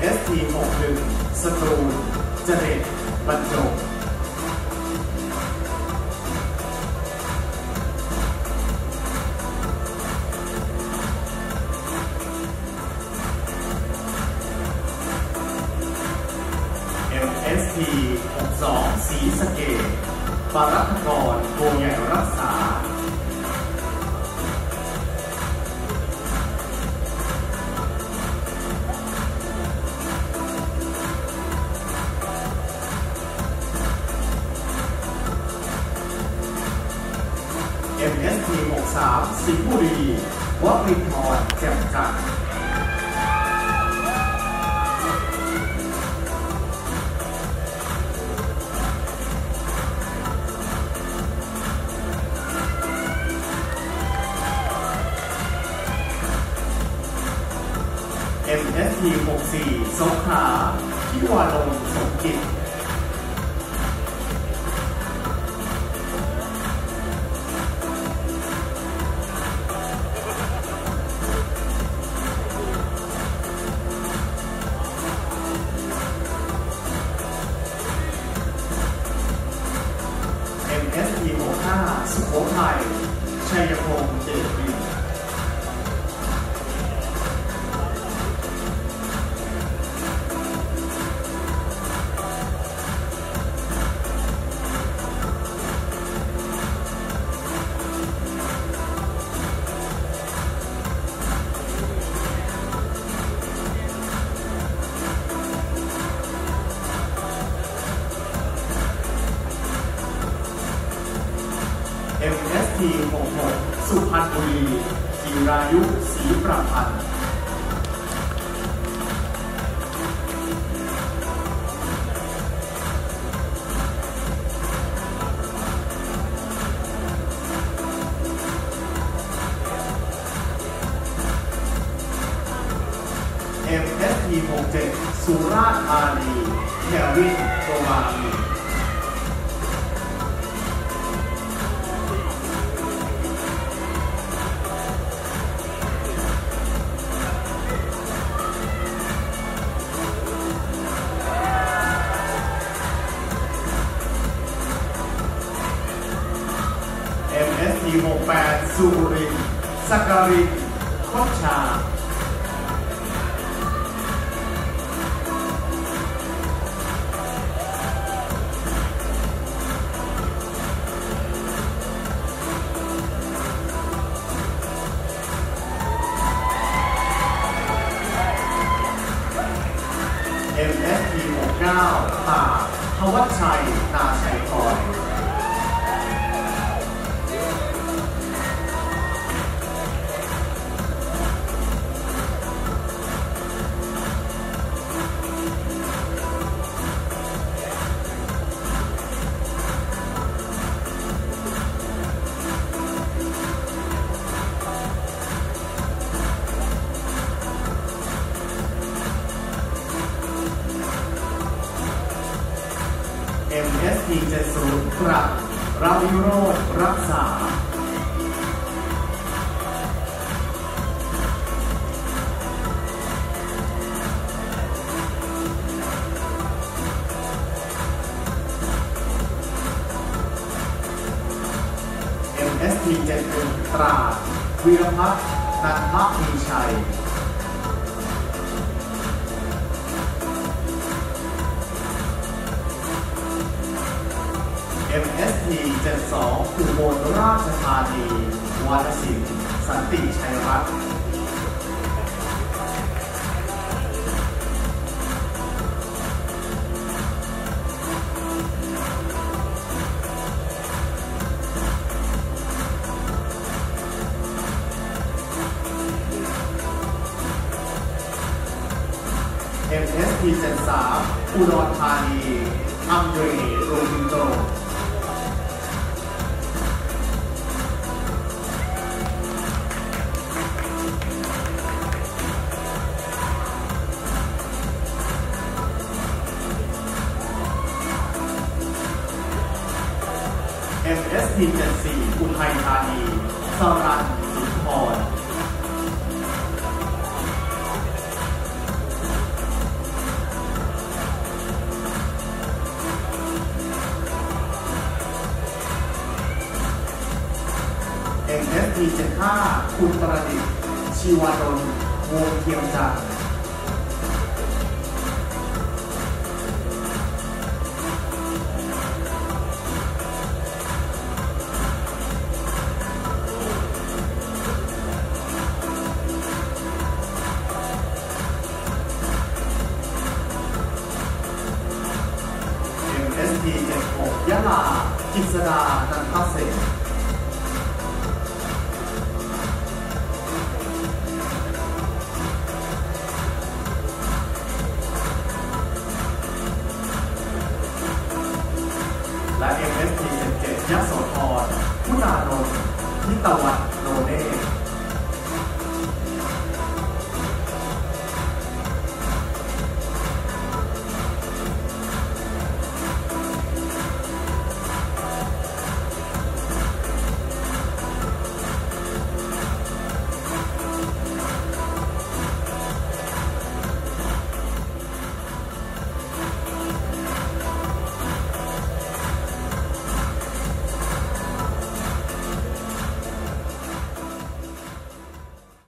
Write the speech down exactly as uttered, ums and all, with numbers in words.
เอส ที หกสิบเอ็ด สตูลเจเนตบรรจง เอ็ม เอส ที หกสิบสอง ศรีสะเกษปรัฐกรโกใหญ่รักษาเอ็ม เอส ที หกสิบสาม สิงห์บุรีวรินทร์แจ่มจันทร์เอ็ม เอส ที หกสิบสี่ สงขลาทิวานนท์สมกิจเอ็ม เอส ที หกสิบห้า สุโขทัยชัยพงษ์เดชวินเอ็ม เอส ที หกสิบหก สุพรรณบุรีจิรายุศรีประพันธ์เอ็ม เอส ที หกสิบเจ็ด สุราษฎร์ธานีแควินโกวามีเอ็ม เอส ที หกสิบแปด สุรินทร์สักการินโคชาเอ็ม เอส ที หกสิบเก้า ตาทวัชชัยนาชัยพรเอ็ม เอส ที เจ็ดสิบ ปรับราวิโรจน์รักษาเอ็ม เอส ที เจ็ดสิบเอ็ด ตราดวีรพัฒน์นันทมีชัยเอ็ม เอส ที เจ็ดสิบสอง อุบลราชธานีวรรณสินสันติชัยรัตน์เอ็ม เอส ที เจ็ดสิบสาม อุดรธานีอัมเดรโรบินโตเอ็ม เอส ที เจ็ดสิบสี่ อุทัยธานีสรัญสุนทรส ที เจ็ดสิบห้า คุณประดิษฐ์ชีวานนท์วงเทียมจันทร์